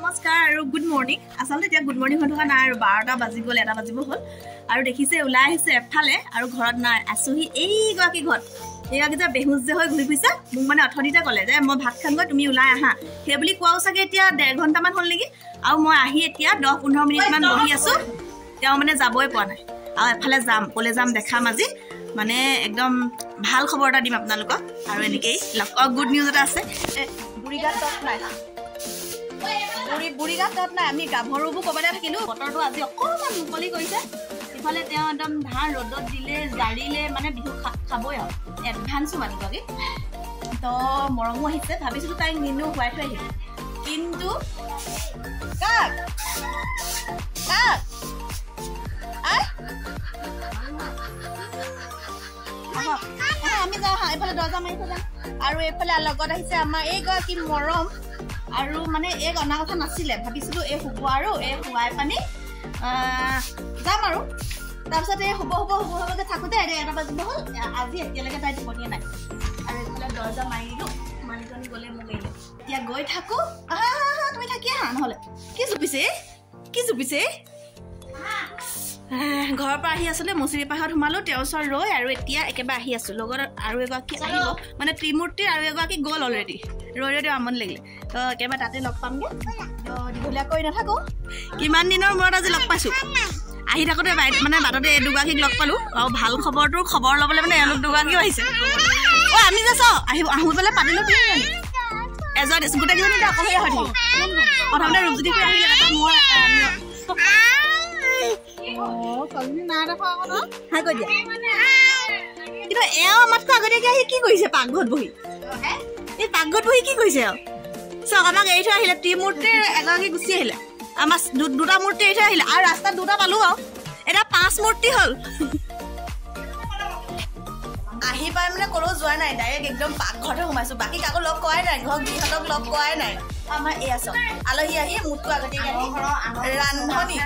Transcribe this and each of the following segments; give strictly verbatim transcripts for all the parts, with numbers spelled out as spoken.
নমস্কাৰ আৰু good morning আসলতে এতিয়া গুড মৰ্নিং হৈ থকা নাই আৰু বাৰটা বাজি গ'ল এটা বাজিব হ'ল আৰু দেখিছে ওলাই আহিছে এফালে আৰু ঘৰত নাই আছোহি এইগৰাকী ঘৰত এইগৰাকী যে বেহুজ যে হৈ ঘূৰি ফুৰিছে মোক মানে অথনিতে ক'লে যে মই ভাত খামগৈ তুমি ওলাই আহা সেই বুলি কোৱাও চাগে এতিয়া ডেৰ ঘণ্টামান হ'ল নেকি আৰু মই আহি এতিয়া দহ পোন্ধৰ মিনিটমান বহি আছোঁ তেওঁ মানে যাবই পোৱা নাই আৰু এফালে যাম ক'লে যাম দেখাম আজি মানে একদম ভাল খবৰ এটা দিম আপোনালোকক আৰু এনেকেই গুড নিউজ এটা আছে বুঢ়ীগাত তত নাই বুঢ়ী বুঢ়ীগাত তত নাই আমি গাভৰুবোৰ ক'ৰবাতে থাকিলোঁ বতৰটো আজি অকণমান মুকলি কৰিছে ইফালে তেওঁ একদম ধান ৰ'দত দিলে জাৰিলে মানে বিহু খাবই আৰু এডভান্সো মানুহগৰাকী তো মৰমো আহিছে ভাবিছিলোঁ তাইক নিনো খুৱাই থৈ আহিলোঁ কিন্তু কাক কাক আমি যাওঁ হা এইফালে দৰ্জা মাৰি থৈ যাম আৰু এইফালে লগত আহিছে আমাৰ এইগৰাকী মৰম আৰু মানে এই অনা কথা নাছিলে ভাবিছিলোঁ এই শুব আৰু এই শুৱাই পানী যাম আৰু তাৰপিছত এই শুব শুব শুব শুবকৈ থাকোঁতে এতিয়া এটা বাজিব হ'ল আজি এতিয়ালৈকে তাই টোপনিয়ে নাই আৰু এইফালে দৰ্জা মাৰি দিলোঁ মানুহজনী গ'লে মোক এৰিলে এতিয়া গৈ থাকোঁ আহা আহা তুমি থাকি আহা নহ'লে কি জুপিছে কি জুপিছে ঘৰৰ পৰা আহি আছিলে মচিৰি পাহাৰত সোমালোঁ তেওঁৰ ওচৰত ৰৈ আৰু এতিয়া একেবাৰে আহি আছোঁ লগত আৰু এগৰাকী আহিব মানে ত্ৰিমূৰ্তিৰ আৰু এগৰাকী গ'ল অলৰেডি ৰৈ ৰৈ তেওঁ আমনি লাগিলে তো একেবাৰে তাতে লগ পামগৈ দীঘলীয়া কৰি নাথাকোঁ কিমান দিনৰ মূৰত আজি লগ পাইছোঁ আহি থাকোঁতে মানে বাটতে এই দুগৰাকীক লগ পালোঁ আৰু ভাল খবৰটোৰ খবৰ ল'বলৈ মানে এওঁলোক দুগৰাকীও আহিছে অ' আমি যে চাওঁ আহি আহোঁ পেলাই পাতিলোঁ কি এজন গোটেইকেইজনী এতিয়া অকলশৰীয়া হৈ থাকিব প্ৰথমতে ৰূপজ্যোতি কৰি আহিলে এটা মই কিন্তু এওঁ আমাতকৈ আগতীয়াকৈ আহি কি কৰিছে পাকঘৰত বহি এই পাকঘৰত বহি কি কৰিছে আৰু চাওক আমাক এৰি থৈ আহিলে ত্ৰিমূৰ্তিৰ এগৰাকী গুচি আহিলে আমাৰ দুটা মূৰ্তি এৰি থৈ আহিলে আৰু ৰাস্তাত দুটা পালোঁ আৰু এটা পাঁচ মূৰ্তি হ'ল আহি পাই মানে ক'লেও যোৱা নাই ডাইৰেক্ট একদম পাকঘৰতে সোমাইছোঁ বাকী কাকো লগ কৰাই নাই ঘৰ গৃহতক লগ কৰাই নাই আমাৰ এয়া চাওক আলহী আহি মোতকৈ আগতীয়াকৈ আহি ৰান্ধনি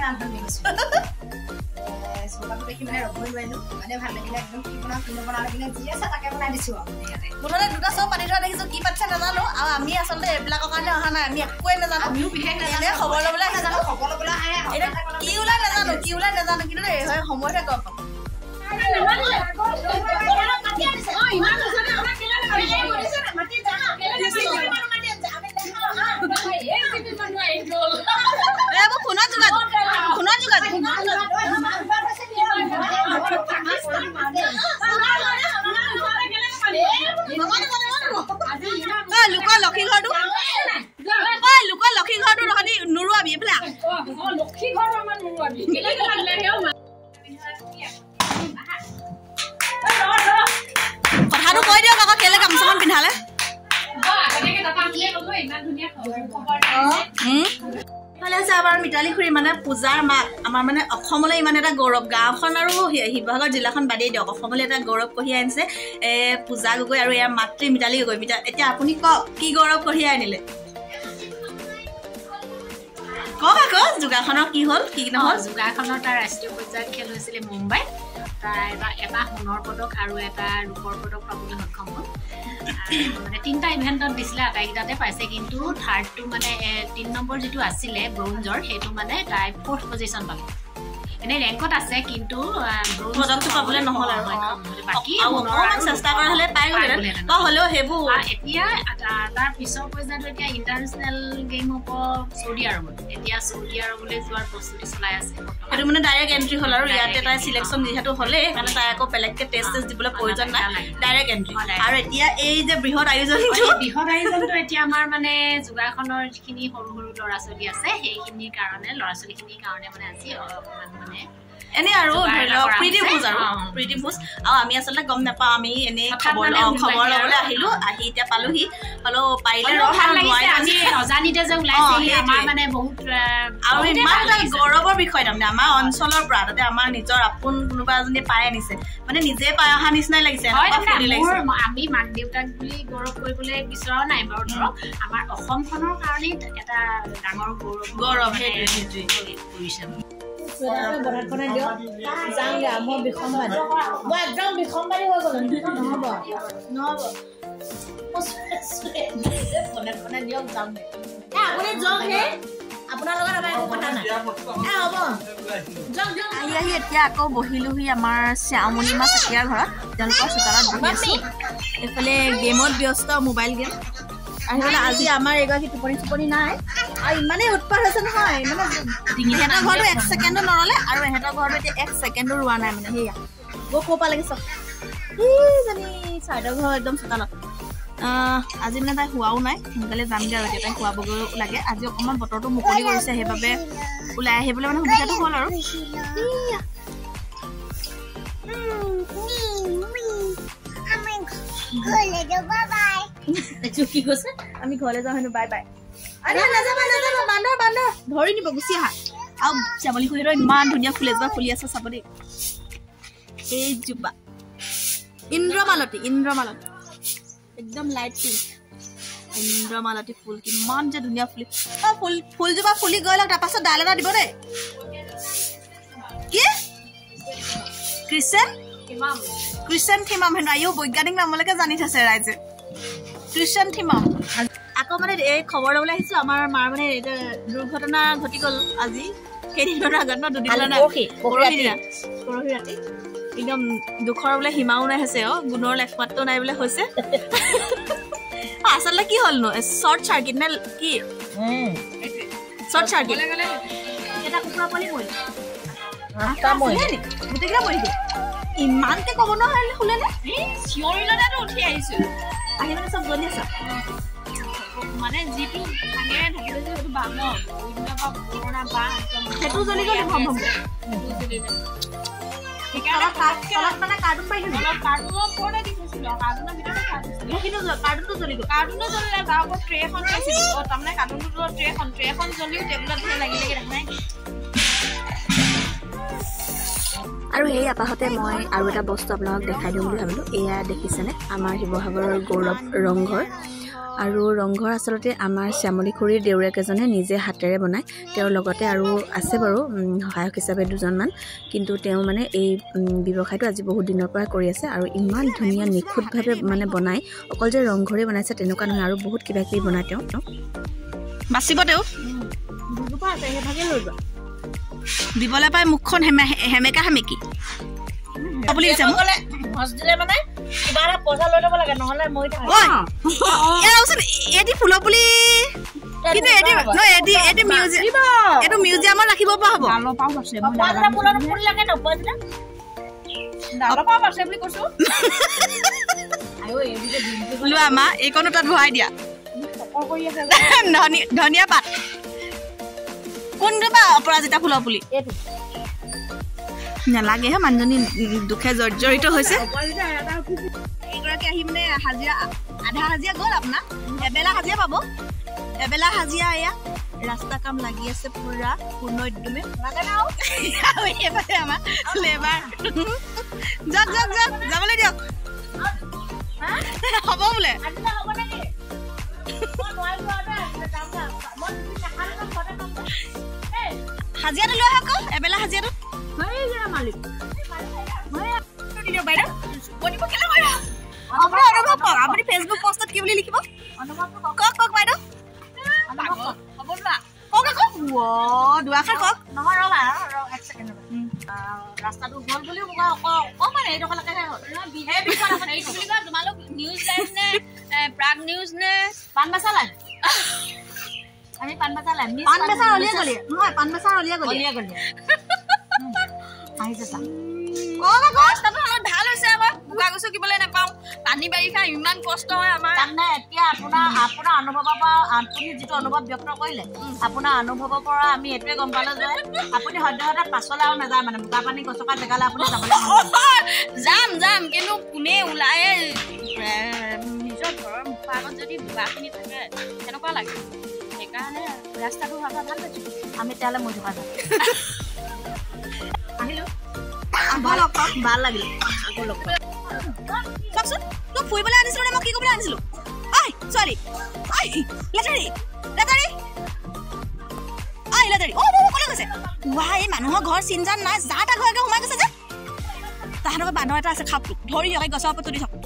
মুঠতে দুটা চব পাতি থোৱা দেখিছোঁ কি পাতিছে নাজানো আৰু আমি আচলতে এইবিলাকৰ কাৰণে অহা নাই আমি একোৱে নাজানো খবৰ ল'বলৈ নাজানো কি ওলাই নাজানো কি ওলাই নাজানো কিন্তু এই হয় সময়তে গম পাম ফোনত যোগাযোগ ফোনত যোগাযোগ লোকৰ লক্ষী ঘৰটো লোকৰ লক্ষী ঘৰটো তহঁতি নোৰোৱাবি এইফালে কথাটো কৈ দিয়ক আকৌ কেলে গামোচাখন পিন্ধালে ভালে আছে আমাৰ মিতালী খুৰী মানে পূজাৰ মাক আমাৰ মানে অসমলৈ ইমান এটা গৌৰৱ গাঁওখন আৰু শিৱসাগৰ জিলাখন বাদেই দিয়ক অসমলৈ এটা গৌৰৱ কঢ়িয়াই আনিছে পূজা গগৈ আৰু ইয়াৰ মাতৃ মিতালী গগৈ মিতা এতিয়া আপুনি কওক কি গৌৰৱ কঢ়িয়াই আনিলে কওক আকৌ যোগাসনৰ কি হ'ল কি নহ'ল যোগাসনৰ তাৰ ৰাষ্ট্ৰীয় পৰ্যায়ত খেল হৈছিলে মুম্বাইত তাৰ এটা এটা সোণৰ পদক আৰু এটা ৰূপৰ পদক পাবলৈ সক্ষম হ'ল মানে তিনিটা ইভেণ্টত দিছিলে আটাইকেইটাতে পাইছে কিন্তু থাৰ্ডটো মানে তিনি নম্বৰ যিটো আছিলে ব্ৰঞ্জৰ সেইটো মানে তাই ফ'ৰ্থ পজিশ্যন পালে এনে ৰেংকত আছে কিন্তু পদকটো পাবলৈ নহ'ল আৰু বাকী চেষ্টা কৰা হ'লে পাই গ'লে হ'লেও সেইবোৰ এতিয়া তাৰ পিছৰ পৰ্যায়টো এতিয়া ইণ্টাৰনেশ্যনেল গেম হ'ব চৌদি আৰবত এতিয়া চৌদি আৰবলৈ যোৱাৰ প্ৰস্তুতি চলাই আছে সেইটো মানে ডাইৰেক্ট এণ্ট্ৰি হ'ল আৰু ইয়াতে তাই চিলেকশ্যন যিহেতু হ'লেই সেইকাৰণে তাই আকৌ বেলেগকৈ টেষ্ট টেষ্ট দিবলৈ প্ৰয়োজন নাই ডাইৰেক্ট এণ্ট্ৰি আৰু এতিয়া এই যে বৃহৎ আয়োজনটো বৃহৎ আয়োজনটো এতিয়া আমাৰ মানে যোগাসনৰ যিখিনি সৰু সৰু ল'ৰা ছোৱালী আছে সেইখিনিৰ কাৰণে ল'ৰা ছোৱালীখিনিৰ কাৰণে মানে আজি অকণমান মানে এনে আৰু ধৰি লওক প্ৰীতি ভোজ আৰু প্ৰীতি ভোজ আৰু আমি আচলতে গম নাপাওঁ আমি এনেই খবৰ খবৰ ল'বলৈ আহিলোঁ আহি এতিয়া পালোহি হ'লেও পাৰিলে অজানিতে যে ওলাইছে আমাৰ মানে বহুত আৰু ইমান এটা গৌৰৱৰ বিষয় তাৰমানে আমাৰ অঞ্চলৰ পৰা তাতে আমাৰ নিজৰ আপোন কোনোবা এজনী পাই আনিছে মানে নিজে পাই অহা নিচিনাই লাগিছে আমি মাক দেউতাক বুলি গৌৰৱ কৰিবলৈ বিচৰাও নাই বাৰু ধৰক আমাৰ অসমখনৰ কাৰণেই এটা ডাঙৰ গৌৰৱ গৌৰৱ সেইটোৱে সেইটোৱে কৰিছে বনাত বনাই দিয়ক যাওঁগৈ মই বিসম্বাদী মই একদম বিসম্বাদী হৈ গ'লো নহ'ব নহ'ব বনাত বনাই দিয়ক যাওঁগৈ আপুনি যাওক হে আহি আহি এতিয়া আকৌ বহিলোহি আমাৰ শ্যামলী মা চেতিয়াৰ ঘৰত তেওঁলোকৰ চোতালত বহি আছো এইফালে গেমত ব্যস্ত মোবাইল গেম আহি পেলাই আজি আমাৰ এগৰাকী টোপনি টোপনি নাই আৰু ইমানেই উৎপাত হৈছে নহয় মানে ইহঁতৰ ঘৰটো এক ছেকেণ্ডো নৰলে আৰু ইহঁতৰ ঘৰটো এতিয়া এক ছেকেণ্ডো ৰোৱা নাই মানে সেয়া গৈ ক'ৰ পৰা লাগিছ জানি চাইডৰ ঘৰ একদম চোতালত আজি মানে তাই শোৱাও নাই সোনকালে যামগৈ আৰু এতিয়া তাই শোৱাবগৈ লাগে আজি অকণমান বতৰটো মুকলি কৰিছে সেইবাবে ওলাই আহিবলৈ মানে সুবিধাটো হ'ল আৰু কি কৈছে আমি ঘৰলৈ যাওঁ হেনো বাই বাই বান্দৰ বান্দৰ ধৰি নিব গুচি আহা আৰু শ্যামলী খুৰীহঁতৰ ইমান ধুনীয়া ফুল এজোপা ফুলি আছে চাব দেই এইজোপা ইন্দ্ৰমালতী ইন্দ্ৰমালতী একদম লাইট পিংক ইন্দ্ৰমালতী ফুল কিমান যে ধুনীয়া ফুলি অ ফুল ফুলজোপা ফুলি গৈ লওক তাৰপাছত ডাল এটা দিব দেই কি ক্ৰিষ্টেন ক্ৰিষ্টেন থিমাম হেনো আয়ো বৈজ্ঞানিক নামলৈকে জানি থৈছে ৰাইজে ক্ৰিষ্টেন থিমাম আকৌ মানে এই খবৰ ল'বলৈ আহিছো আমাৰ মাৰ মানে দুৰ্ঘটনা ঘটি গ'ল আজি সেইদিনৰ আগত ন দুদিন পৰহি ৰাতি একদম দুখৰ বোলে সীমাও নাই হৈছে অ গুণৰ লেখমাত্ৰ নাই বোলে হৈছে আচলতে কি হ'ল নো শ্বৰ্ট চাৰ্কিট নে কি শ্বৰ্ট চাৰ্কিট এটা কুকুৰা পোৱালি মৰিল গোটেইকেইটা মৰিল ইমানকে ক'ব নোৱাৰিলে শুলে নে চিঞৰিলতে উঠি আহিছো আহি মানে চব জ্বলি আছে মানে যিটো ভাঙে থাকি গৈছে সেইটো বাঙৰ পুৰণা বাঁহ সেইটো জ্বলি গ'ল ভম ভম মানে কাৰ্টুন পাই কাৰ্টুনৰ ওপৰতে দি থৈছিলো কাৰ্টুনৰ ভিতৰতে খাই থৈছিলো কিন্তু কাৰ্টুনটো জ্বলি গ'ল কাৰ্টুনটো জ্বলিলে তাৰ ওপৰত ট্ৰে এখন পাইছিলো অ তাৰমানে কাৰ্টুনটো ট্ৰেখন ট্ৰেখন জ্বলিও টেবুলত ধৰি লাগি লাগি দেখা নাই আৰু সেই আপাহতে মই আৰু এটা বস্তু আপোনালোকক দেখাই দিওঁ বুলি ভাবিলোঁ এয়া দেখিছেনে আমাৰ শিৱসাগৰৰ গৌৰৱ ৰংঘৰ আৰু ৰংঘৰ আচলতে আমাৰ শ্যামলী খুৰীৰ দেউৰেক এজনে নিজে হাতেৰে বনায় তেওঁৰ লগতে আৰু আছে বাৰু সহায়ক হিচাপে দুজনমান কিন্তু তেওঁ মানে এই ব্যৱসায়টো আজি বহুত দিনৰ পৰা কৰি আছে আৰু ইমান ধুনীয়া নিখুঁতভাৱে মানে বনায় অকল যে ৰংঘৰেই বনাইছে তেনেকুৱা নহয় আৰু বহুত কিবা কিবি বনায় তেওঁ বাচিব তেওঁ দুজোপা আছে সেইভাগে লৈ যোৱা দিবলৈ পাই মুখখন হেমেকা হেমেকি বুলি কৈছে হজ দিলে মানে কিবা এটা পইচা লৈ ল'ব লাগে নহ'লে মই এটি ফুলৰ পুলি কিন্তু এটি নহয় এটি এটি মিউজিয়াম এইটো মিউজিয়ামত ৰাখিব পৰা হ'ব লোৱা মা এইকণো তাত ভৰাই দিয়া ধনিয়া পাত কোনজোপা অপৰাজিতা ফুলৰ পুলি নালাগেহে মানুহজনী দুখে জৰ্জৰিত হৈছে এইগৰাকী আহি মানে হাজিৰা আধা হাজিৰা গ'ল আপোনাৰ এবেলা হাজিৰা পাব এবেলা হাজিৰা এয়া ৰাস্তা কাম লাগি আছে পুৰা পূৰ্ণোদ্যমে এইফালে আমাৰ লেবাৰ যাওক যাওক যাওক যাবলৈ দিয়ক হ'ব বোলে হাজিৰাটো লৈ আহক এবেলা হাজিৰাটো আপুনি ফেচবুক পষ্টত কি বুলি লিখিব কওক কওক বাইদেউ দুআষাৰ কওক নহয় ৰবা এক ছেকেণ্ড ৰাস্তাটো গ'ল বুলিও অকণমান এইডোখৰলৈকেহে হ'ল তোমালোক নিউজ লাইভ নে প্ৰাগ নিউজ নে পাণ বেচা লাইভ আমি পাণ বেচা লাইভ পাণ বেচা অলিয়া গলিয়ে নহয় পাণ বেচা অলিয়া গলিয়ে গলিয়ে আহিছে চা ভাল হৈছে আমাৰ বোকা গছো কিবলৈ নাপাওঁ পানী বাৰিষা ইমান কষ্ট হয় আমাৰ তাৰমানে এতিয়া আপোনাৰ আপোনাৰ অনুভৱৰ পৰা আপুনি যিটো অনুভৱ ব্যক্ত কৰিলে আপোনাৰ অনুভৱৰ পৰা আমি এইটোৱে গম পালো যে আপুনি সদ্য সদায় পাছলৈ আৰু নাযায় মানে বোকা পানী গছকা জেগালৈ আপুনি যাবলৈ যাম যাম কিন্তু কোনে ওলাই নিজৰ ঘৰৰ মুখৰ আগত যদি বোকাখিনি থাকে কেনেকুৱা লাগে সেইকাৰণে ৰাস্তাটো হোৱাৰ ভাল পাইছোঁ আমি তেতিয়াহ'লে মই থকা যাম আহিলোঁ ভাল লাগিল চাওকচোন তোক ফুৰিবলৈ আনিছিলো নে মই কি কৰিবলৈ আনিছিলো ঐ ছোৱালী ঐ লেটাৰী লেটাৰী ঐ লেটাৰী অ' ক'লৈ গৈছে ৱা এই মানুহৰ ঘৰ চিন জান নাই যা তা ঘৰকে সোমাই গৈছে যে তাহাঁতৰ বান্দৰ এটা আছে খাপটো ধৰি গছৰ ওপৰত তুলি থক